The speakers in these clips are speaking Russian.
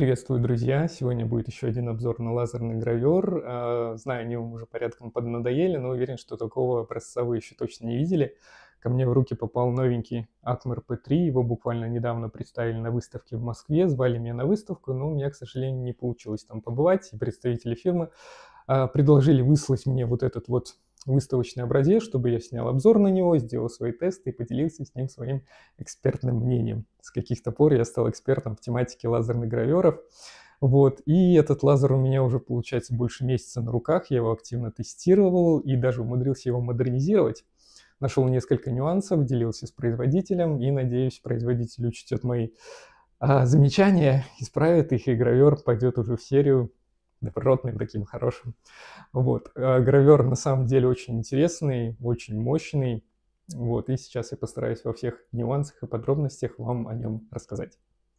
Приветствую, друзья! Сегодня будет еще один обзор на лазерный гравер. Знаю, они вам уже порядком поднадоели, но уверен, что такого образца вы еще точно не видели. Ко мне в руки попал новенький ACMER P3. Его буквально недавно представили на выставке в Москве. Звали меня на выставку, но у меня, к сожалению, не получилось там побывать. И представители фирмы предложили выслать мне вот этот вот выставочный образец, чтобы я снял обзор на него, сделал свои тесты и поделился с ним своим экспертным мнением. С каких-то пор я стал экспертом в тематике лазерных граверов. Вот. И этот лазер у меня уже, получается, больше месяца на руках. Я его активно тестировал и даже умудрился его модернизировать. Нашел несколько нюансов, делился с производителем и, надеюсь, производитель учтет мои замечания, исправит их, и гравер пойдет уже в серию добротным, таким хорошим. Вот. Гравер на самом деле очень интересный, очень мощный. Вот. И сейчас я постараюсь во всех нюансах и подробностях вам о нем рассказать.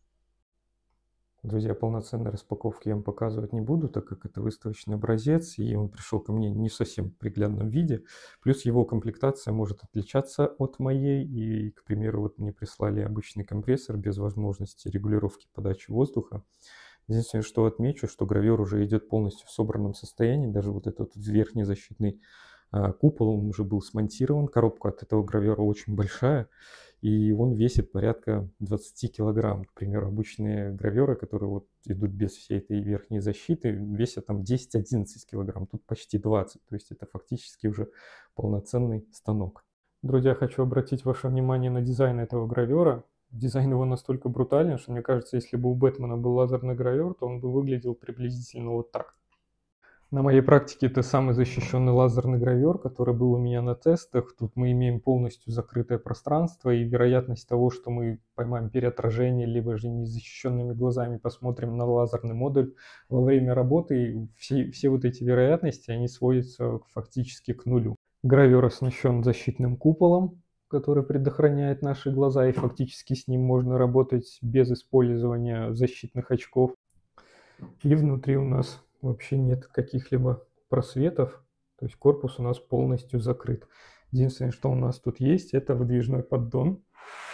Друзья, полноценной распаковки я вам показывать не буду, так как это выставочный образец, и он пришел ко мне не в совсем приглядном виде. Плюс его комплектация может отличаться от моей. И, к примеру, вот мне прислали обычный компрессор без возможности регулировки подачи воздуха. Единственное, что отмечу, что гравер уже идет полностью в собранном состоянии. Даже вот этот верхний защитный купол, он уже был смонтирован. Коробка от этого гравера очень большая. И он весит порядка 20 килограмм. К примеру, обычные граверы, которые вот идут без всей этой верхней защиты, весят там 10-11 килограмм. Тут почти 20. То есть это фактически уже полноценный станок. Друзья, хочу обратить ваше внимание на дизайн этого гравера. Дизайн его настолько брутален, что мне кажется, если бы у Бэтмена был лазерный гравер, то он бы выглядел приблизительно вот так. На моей практике это самый защищенный лазерный гравер, который был у меня на тестах. Тут мы имеем полностью закрытое пространство, и вероятность того, что мы поймаем переотражение, либо же незащищенными глазами посмотрим на лазерный модуль во время работы, все вот эти вероятности, они сводятся фактически к нулю. Гравер оснащен защитным куполом, который предохраняет наши глаза, и фактически с ним можно работать без использования защитных очков. И внутри у нас вообще нет каких-либо просветов, то есть корпус у нас полностью закрыт. Единственное, что у нас тут есть, это выдвижной поддон.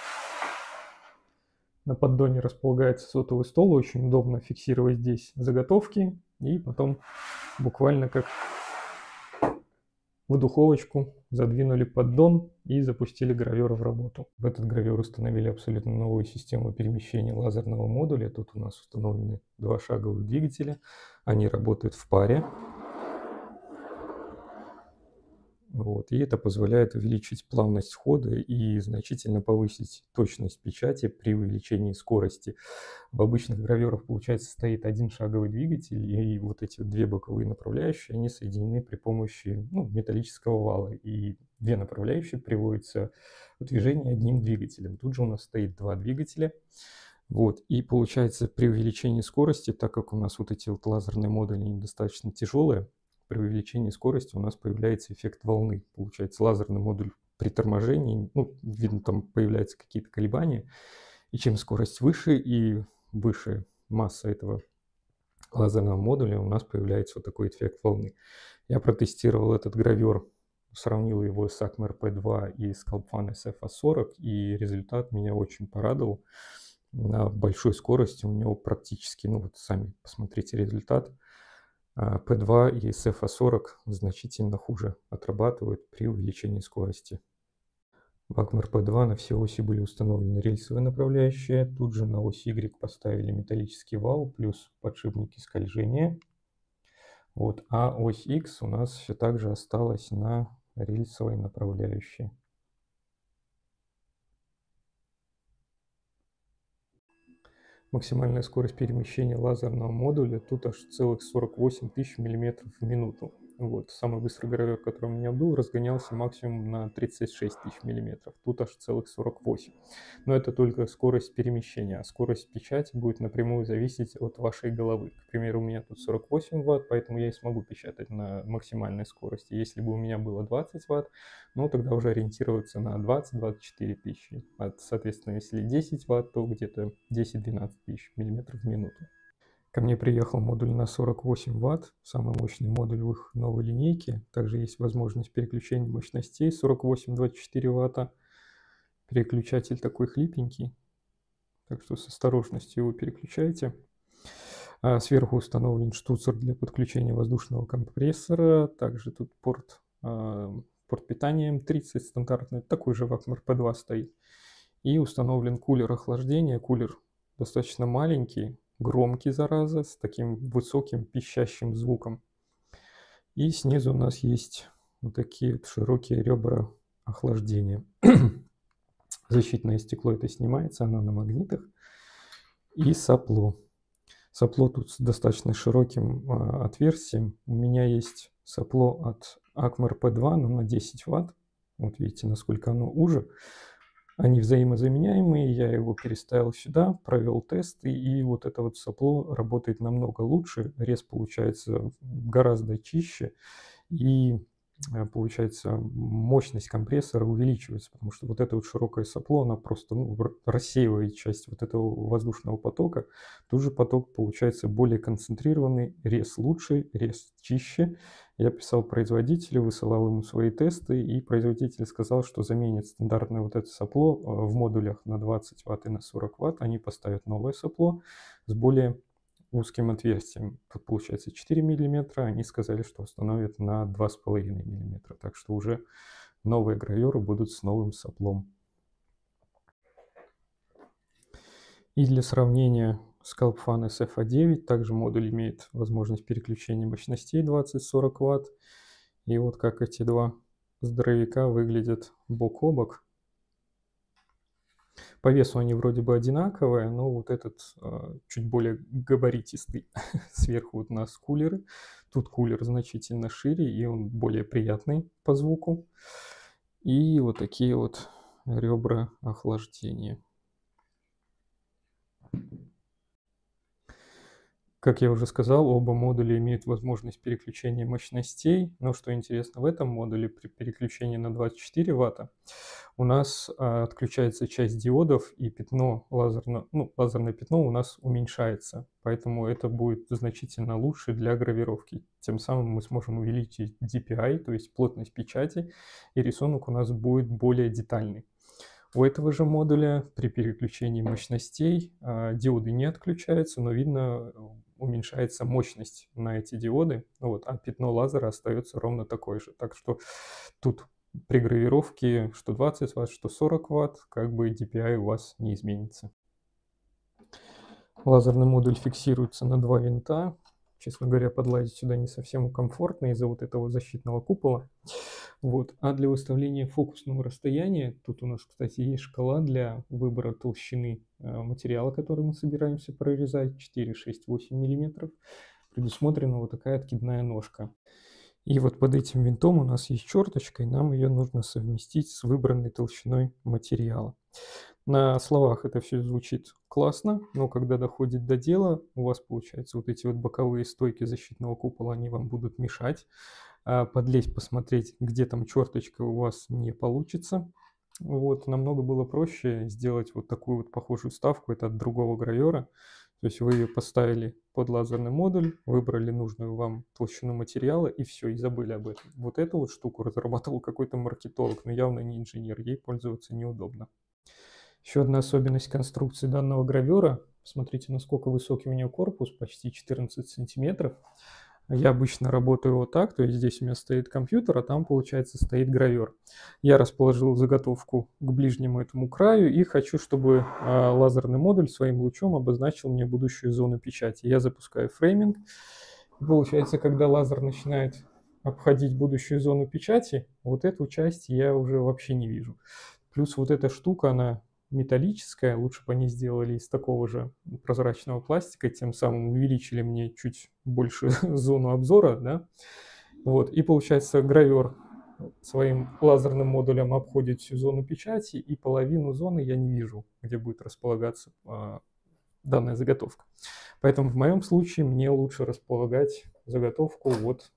На поддоне располагается сотовый стол, очень удобно фиксировать здесь заготовки, и потом буквально как в духовочку задвинули поддон и запустили гравер в работу. В этот гравер установили абсолютно новую систему перемещения лазерного модуля. Тут у нас установлены два шаговых двигателя. Они работают в паре. Вот. И это позволяет увеличить плавность хода и значительно повысить точность печати при увеличении скорости. В обычных граверах, получается, стоит один шаговый двигатель, и вот эти две боковые направляющие, они соединены при помощи металлического вала. И две направляющие приводятся в движение одним двигателем. Тут же у нас стоит два двигателя. Вот. И получается, при увеличении скорости, так как у нас вот эти вот лазерные модули они достаточно тяжелые, при увеличении скорости у нас появляется эффект волны. Получается, лазерный модуль при торможении, видно, там появляются какие-то колебания. И чем скорость выше и выше масса этого лазерного модуля, у нас появляется вот такой эффект волны. Я протестировал этот гравер, сравнил его с ACMER P3 и с Sculpfan SF-40, и результат меня очень порадовал. На большой скорости у него практически, вот сами посмотрите результат, P2 и SF-40 значительно хуже отрабатывают при увеличении скорости. В ACMER P2 на все оси были установлены рельсовые направляющие. Тут же на ось Y поставили металлический вал плюс подшипники скольжения. Вот. А ось X у нас все так же осталась на рельсовой направляющей. Максимальная скорость перемещения лазерного модуля тут аж целых 48 тысяч миллиметров в минуту. Вот. Самый быстрый гравер, который у меня был, разгонялся максимум на 36 тысяч миллиметров. Тут аж целых 48. Но это только скорость перемещения. А скорость печати будет напрямую зависеть от вашей головы. К примеру, у меня тут 48 Вт, поэтому я и смогу печатать на максимальной скорости. Если бы у меня было 20 Вт, тогда уже ориентироваться на 20-24 тысячи. Соответственно, если 10 Вт, то где-то 10-12 тысяч миллиметров в минуту. Ко мне приехал модуль на 48 Вт, самый мощный модуль в их новой линейке. Также есть возможность переключения мощностей 48-24 Вт. Переключатель такой хлипенький, так что с осторожностью его переключайте. Сверху установлен штуцер для подключения воздушного компрессора. Также тут порт питания М30 стандартный, такой же в ACMER P3 стоит. И установлен кулер охлаждения. Кулер достаточно маленький, громкий, зараза, с таким высоким пищащим звуком. И снизу у нас есть вот такие вот широкие ребра охлаждения. Защитное стекло это снимается, оно на магнитах. И сопло. Сопло тут с достаточно широким отверстием. У меня есть сопло от ACMER P2, но на 10 Вт. Вот видите, насколько оно уже. Они взаимозаменяемые, я его переставил сюда, провел тесты, и вот это вот сопло работает намного лучше. Рез получается гораздо чище, и получается мощность компрессора увеличивается, потому что вот это вот широкое сопло, оно просто рассеивает часть вот этого воздушного потока. Тут же поток получается более концентрированный, рез лучше, рез чище. Я писал производителю, высылал ему свои тесты, и производитель сказал, что заменит стандартное вот это сопло в модулях на 20 Вт и на 40 Вт. Они поставят новое сопло с более узким отверстием. Тут получается 4 мм, они сказали, что установят на 2,5 мм. Так что уже новые гравюры будут с новым соплом. И для сравнения, Scalp Fan SF9, также модуль имеет возможность переключения мощностей 20-40 Вт. И вот как эти два здоровяка выглядят бок о бок. По весу они вроде бы одинаковые, но вот этот чуть более габаритистый. Сверху вот у нас кулеры. Тут кулер значительно шире, и он более приятный по звуку. И вот такие вот ребра охлаждения. Как я уже сказал, оба модуля имеют возможность переключения мощностей, но что интересно, в этом модуле при переключении на 24 Вт у нас отключается часть диодов, и пятно лазерное пятно у нас уменьшается, поэтому это будет значительно лучше для гравировки. Тем самым мы сможем увеличить DPI, то есть плотность печати, и рисунок у нас будет более детальный. У этого же модуля при переключении мощностей диоды не отключаются, но видно, уменьшается мощность на эти диоды, а пятно лазера остается ровно такое же. Так что тут при гравировке что 20 Вт, что 40 Вт, как бы DPI у вас не изменится. Лазерный модуль фиксируется на 2 винта. Честно говоря, подлазить сюда не совсем комфортно из-за вот этого защитного купола. А для выставления фокусного расстояния, тут у нас, кстати, есть шкала для выбора толщины материала, который мы собираемся прорезать, 4, 6, 8 мм. Предусмотрена вот такая откидная ножка. И вот под этим винтом у нас есть черточка, и нам ее нужно совместить с выбранной толщиной материала. На словах это все звучит классно, но когда доходит до дела, у вас получается вот эти вот боковые стойки защитного купола, они вам будут мешать. Подлезть, посмотреть, где там черточка, у вас не получится. Намного было проще сделать вот такую вот похожую вставку, это от другого гравера. То есть вы ее поставили под лазерный модуль, выбрали нужную вам толщину материала и все, и забыли об этом. Вот эту вот штуку разрабатывал какой-то маркетолог, но явно не инженер, ей пользоваться неудобно. Еще одна особенность конструкции данного гравера. Посмотрите, насколько высокий у нее корпус, почти 14 сантиметров. Я обычно работаю вот так, то есть здесь у меня стоит компьютер, а там, получается, стоит гравер. Я расположил заготовку к ближнему этому краю и хочу, чтобы лазерный модуль своим лучом обозначил мне будущую зону печати. Я запускаю фрейминг. И получается, когда лазер начинает обходить будущую зону печати, вот эту часть я уже вообще не вижу. Плюс вот эта штука, она металлическая, лучше бы они сделали из такого же прозрачного пластика, тем самым увеличили мне чуть больше зону обзора, да? И получается, гравер своим лазерным модулем обходит всю зону печати, и половину зоны я не вижу, где будет располагаться данная заготовка. Поэтому в моем случае мне лучше располагать заготовку вот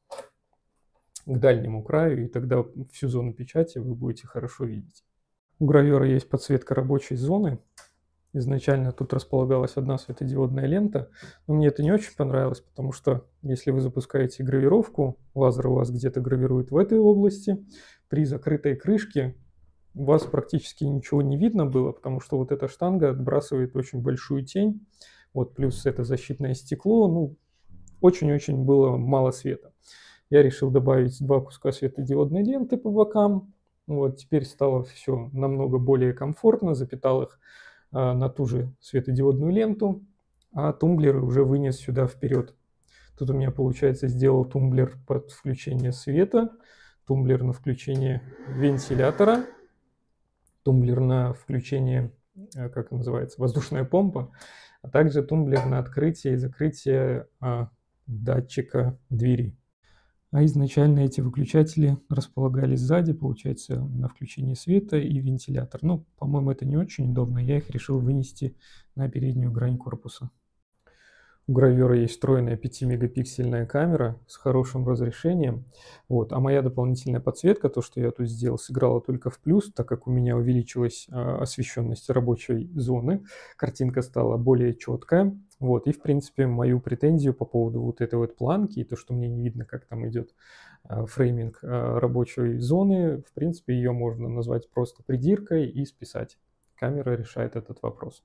к дальнему краю, и тогда всю зону печати вы будете хорошо видеть. У гравера есть подсветка рабочей зоны. Изначально тут располагалась одна светодиодная лента, но мне это не очень понравилось, потому что если вы запускаете гравировку, лазер у вас где-то гравирует в этой области, при закрытой крышке у вас практически ничего не видно было, потому что вот эта штанга отбрасывает очень большую тень, Вот, плюс это защитное стекло, ну, очень-очень было мало света. Я решил добавить 2 куска светодиодной ленты по бокам. Вот, теперь стало все намного более комфортно, запитал их на ту же светодиодную ленту, а тумблеры уже вынес сюда вперед. Тут у меня, получается, сделал тумблер под включение света, тумблер на включение вентилятора, тумблер на включение, как это называется, воздушная помпа, а также тумблер на открытие и закрытие датчика двери. А изначально эти выключатели располагались сзади, получается, на включение света и вентилятор. Ну, по-моему, это не очень удобно, я их решил вынести на переднюю грань корпуса. У гравера есть встроенная 5-мегапиксельная камера с хорошим разрешением. Вот. А моя дополнительная подсветка, то, что я тут сделал, сыграла только в плюс, так как у меня увеличилась освещенность рабочей зоны. Картинка стала более четкая. Вот. И, в принципе, мою претензию по поводу вот этой вот планки, и то, что мне не видно, как там идет фрейминг рабочей зоны, в принципе, ее можно назвать просто придиркой и списать. Камера решает этот вопрос.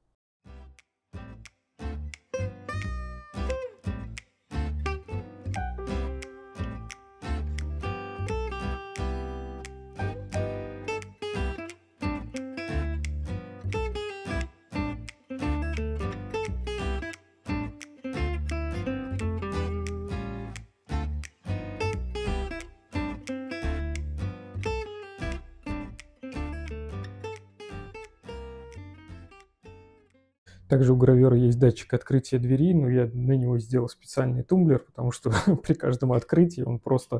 Также у гравера есть датчик открытия двери, но я на него сделал специальный тумблер, потому что при каждом открытии он просто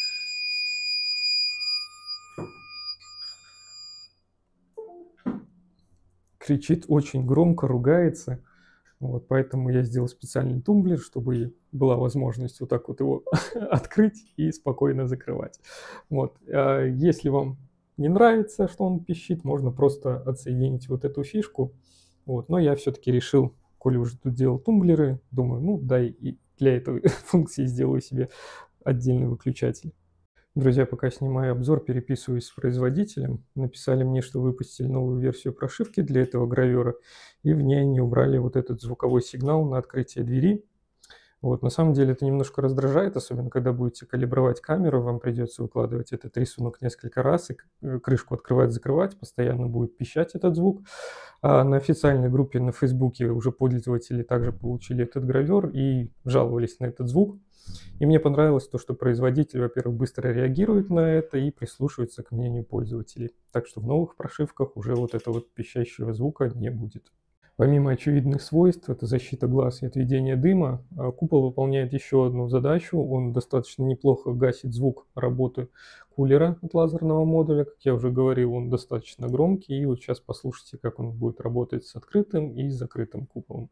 кричит очень громко, ругается. Вот, поэтому я сделал специальный тумблер, чтобы была возможность вот так вот его открыть и спокойно закрывать. Вот. Если вам не нравится, что он пищит, можно просто отсоединить вот эту фишку. Вот. Но я все-таки решил, коли уже тут делал тумблеры, думаю, ну дай и для этой функции сделаю себе отдельный выключатель. Друзья, пока снимаю обзор, переписываюсь с производителем. Написали мне, что выпустили новую версию прошивки для этого гравера, и в ней они убрали вот этот звуковой сигнал на открытие двери. Вот, на самом деле это немножко раздражает, особенно когда будете калибровать камеру, вам придется выкладывать этот рисунок несколько раз, и крышку открывать-закрывать, постоянно будет пищать этот звук. А на официальной группе на Фейсбуке уже пользователи также получили этот гравер и жаловались на этот звук. И мне понравилось то, что производитель, во-первых, быстро реагирует на это и прислушивается к мнению пользователей. Так что в новых прошивках уже вот этого вот пищащего звука не будет. Помимо очевидных свойств, это защита глаз и отведение дыма, купол выполняет еще одну задачу. Он достаточно неплохо гасит звук работы кулера от лазерного модуля. Как я уже говорил, он достаточно громкий. И вот сейчас послушайте, как он будет работать с открытым и закрытым куполом.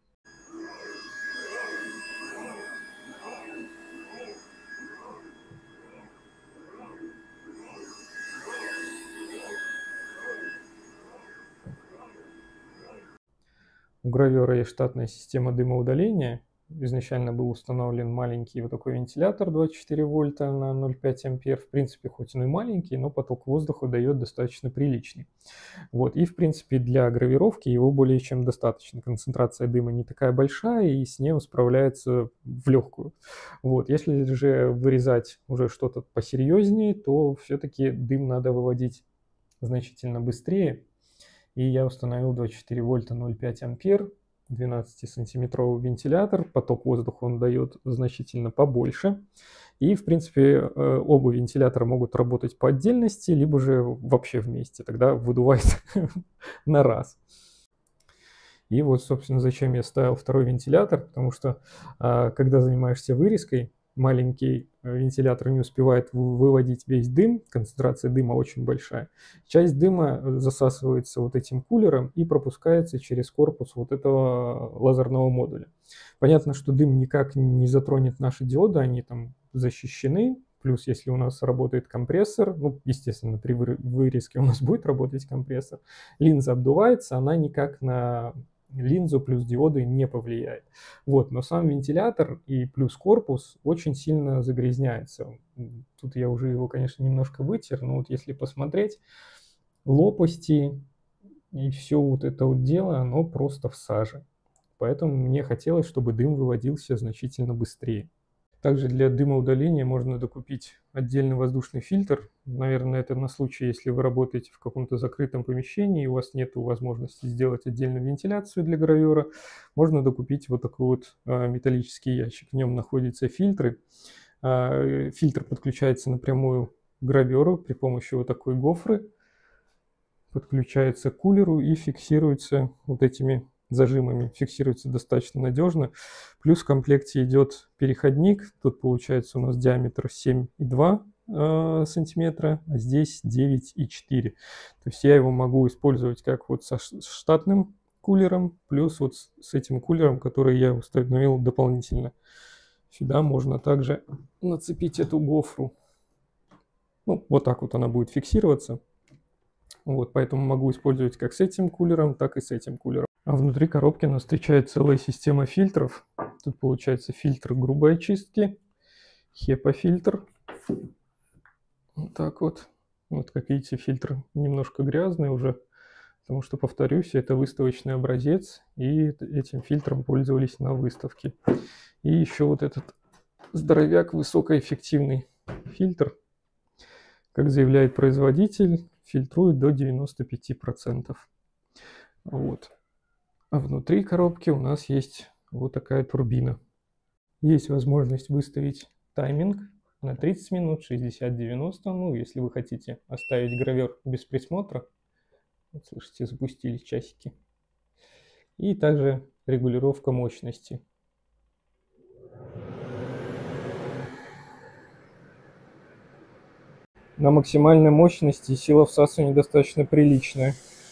У гравера есть штатная система дымоудаления. Изначально был установлен маленький вот такой вентилятор 24 вольта на 0,5 ампер. В принципе, хоть он и маленький, но поток воздуха дает достаточно приличный. Вот. И, в принципе, для гравировки его более чем достаточно. Концентрация дыма не такая большая, и с ней он справляется в легкую. Вот. Если же вырезать уже что-то посерьезнее, то все-таки дым надо выводить значительно быстрее. И я установил 24 вольта 0,5 ампер, 12-сантиметровый вентилятор, поток воздуха он дает значительно побольше. И, в принципе, оба вентилятора могут работать по отдельности, либо же вообще вместе, тогда выдувает на раз. И вот, собственно, зачем я ставил второй вентилятор, потому что, когда занимаешься вырезкой, маленький вентилятор не успевает выводить весь дым, концентрация дыма очень большая. Часть дыма засасывается вот этим кулером и пропускается через корпус вот этого лазерного модуля. Понятно, что дым никак не затронет наши диоды, они там защищены. Плюс, если у нас работает компрессор, ну, естественно, при вырезке у нас будет работать компрессор, линза обдувается, она никак на линзу плюс диоды не повлияет. Вот, но сам вентилятор и плюс корпус очень сильно загрязняется. Тут я уже его, конечно, немножко вытер, но вот если посмотреть, лопасти и все вот это вот дело, оно просто в саже. Поэтому мне хотелось, чтобы дым выводился значительно быстрее. Также для дымоудаления можно докупить отдельный воздушный фильтр. Наверное, это на случай, если вы работаете в каком-то закрытом помещении, и у вас нет возможности сделать отдельную вентиляцию для гравера. Можно докупить вот такой вот металлический ящик. В нем находятся фильтры. Фильтр подключается напрямую к граверу при помощи вот такой гофры. Подключается к кулеру и фиксируется вот этими зажимами, фиксируется достаточно надежно. Плюс в комплекте идет переходник. Тут получается у нас диаметр 7,2 сантиметра, а здесь 9,4. То есть я его могу использовать как вот со штатным кулером, плюс вот с этим кулером, который я установил дополнительно. Сюда можно также нацепить эту гофру. Ну, вот так вот она будет фиксироваться. Вот, поэтому могу использовать как с этим кулером, так и с этим кулером. А внутри коробки нас встречает целая система фильтров. Тут получается фильтр грубой очистки, HEPA-фильтр. Вот так вот. Вот, как видите, фильтр немножко грязный уже, потому что, повторюсь, это выставочный образец, и этим фильтром пользовались на выставке. И еще вот этот здоровяк, высокоэффективный фильтр, как заявляет производитель, фильтрует до 95%. Вот. А внутри коробки у нас есть вот такая турбина. Есть возможность выставить тайминг на 30 минут, 60-90. Ну, если вы хотите оставить гравер без присмотра. Вот, слышите, запустились часики. И также регулировка мощности. На максимальной мощности сила всасывания достаточно приличная.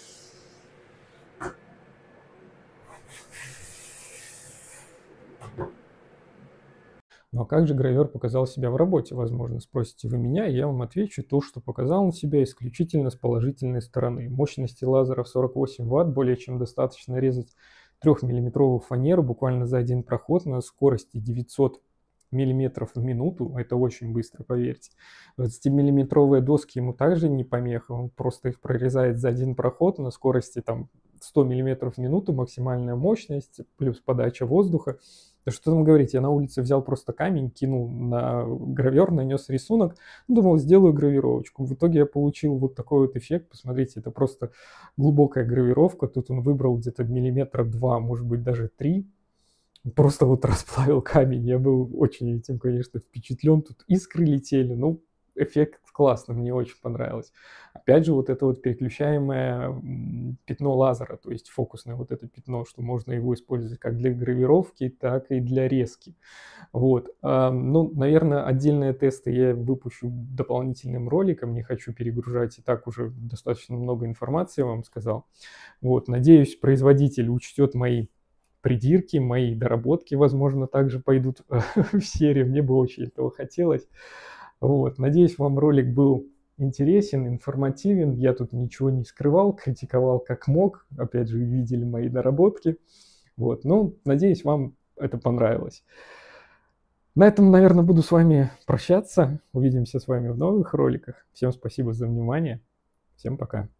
Ну а как же гравер показал себя в работе, возможно, спросите вы меня, и я вам отвечу то, что показал он себя исключительно с положительной стороны. Мощности лазера в 48 Вт более чем достаточно резать 3-миллиметровую фанеру буквально за один проход на скорости 900 миллиметров в минуту. Это очень быстро, поверьте. 20-миллиметровые доски ему также не помеха, он просто их прорезает за один проход на скорости там 100 миллиметров в минуту, максимальная мощность, плюс подача воздуха. Да что там говорить, я на улице взял просто камень, кинул на гравер, нанес рисунок, думал, сделаю гравировочку. В итоге я получил вот такой вот эффект. Посмотрите, это просто глубокая гравировка. Тут он выбрал где-то миллиметра 2, может быть даже 3. Просто вот расплавил камень. Я был очень этим, конечно, впечатлен. Тут искры летели. Ну, эффект классный, мне очень понравилось. Опять же, вот это вот переключаемое пятно лазера, то есть фокусное вот это пятно, что можно его использовать как для гравировки, так и для резки. Вот. Ну, наверное, отдельные тесты я выпущу дополнительным роликом, не хочу перегружать, и так уже достаточно много информации вам сказал. Вот. Надеюсь, производитель учтет мои придирки, мои доработки, возможно, также пойдут в серию. Мне бы очень этого хотелось. Вот. Надеюсь, вам ролик был интересен, информативен. Я тут ничего не скрывал, критиковал как мог. Опять же, вы видели мои доработки. Вот. Ну, надеюсь, вам это понравилось. На этом, наверное, буду с вами прощаться. Увидимся с вами в новых роликах. Всем спасибо за внимание. Всем пока.